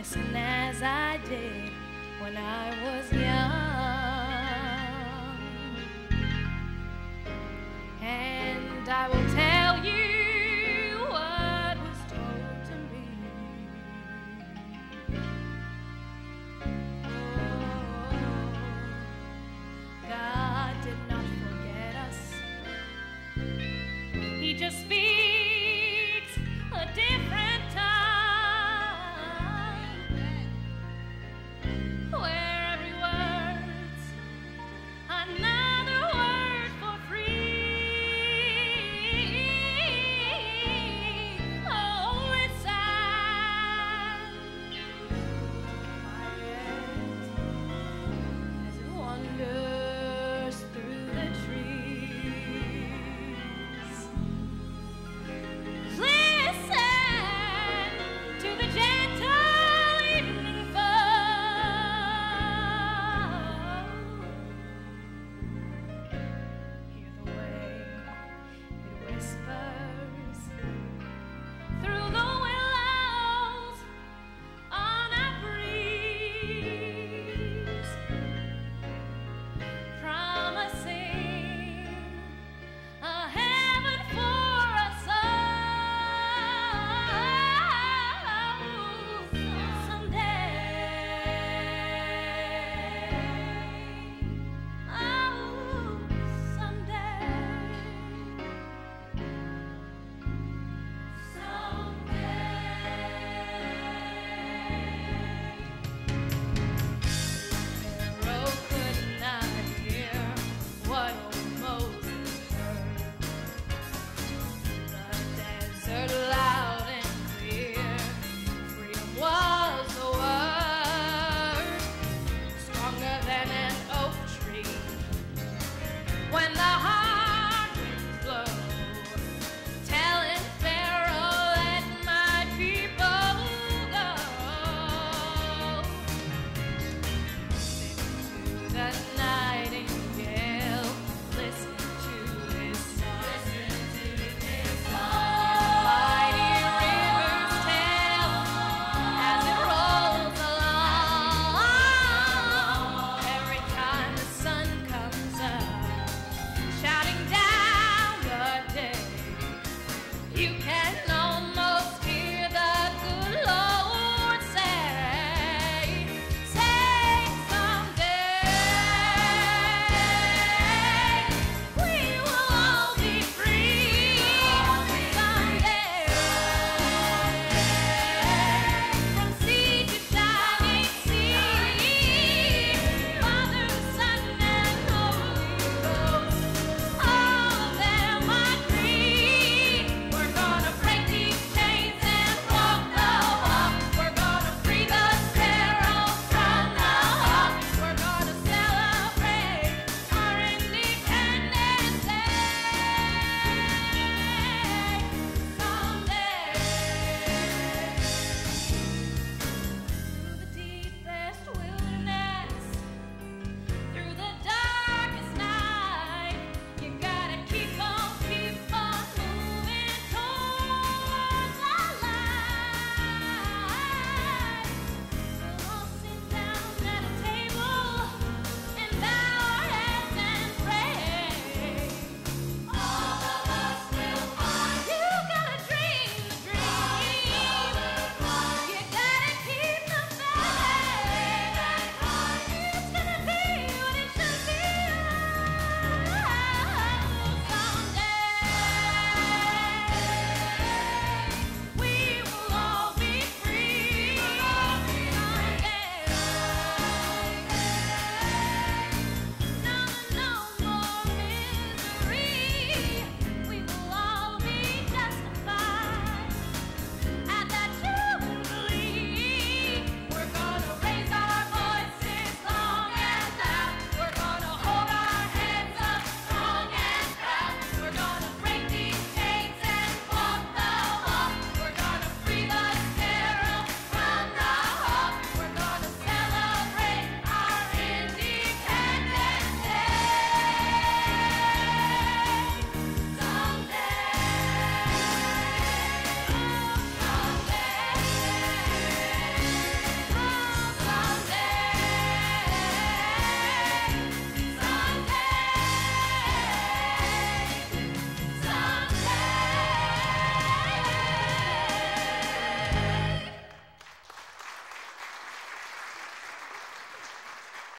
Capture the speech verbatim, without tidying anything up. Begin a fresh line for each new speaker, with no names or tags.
listen as I did when I was young. And I will tell you what was told to me. Oh, God did not forget us. He just speaks a different tongue, where every word's another word for free. Oh, listen, quiet as it wanders through the trees. Listen to the gentle evening fall. Hear the way it whispers